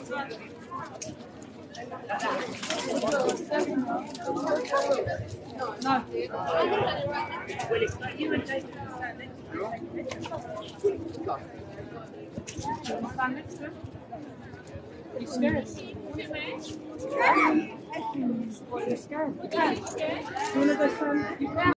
No. Stand next to him. Are you scared? What, are you scared? You want to go stand?